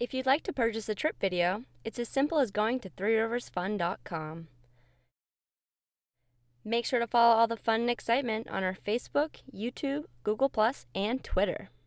If you'd like to purchase a trip video, it's as simple as going to threeriversfun.com. Make sure to follow all the fun and excitement on our Facebook, YouTube, Google+, and Twitter.